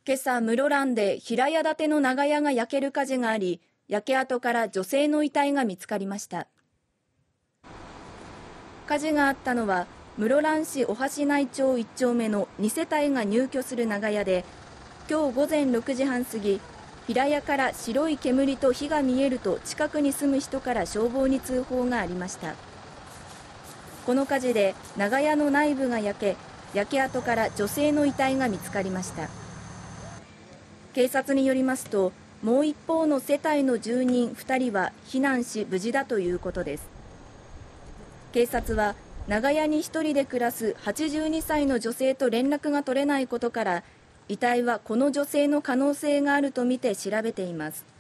今朝、室蘭で平屋建ての長屋が焼ける火事があり、焼け跡から女性の遺体が見つかりました。火事があったのは、室蘭市小橋内町1丁目の2世帯が入居する長屋で、今日午前6時半過ぎ、平屋から白い煙と火が見えると近くに住む人から消防に通報がありました。この火事で長屋の内部が焼け、焼け跡から女性の遺体が見つかりました。警察によりますと、もう一方の世帯の住人2人は避難し無事だということです。警察は長屋に1人で暮らす82歳の女性と連絡が取れないことから、遺体はこの女性の可能性があるとみて調べています。